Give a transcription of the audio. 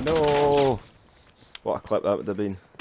No! What a clip that would have been.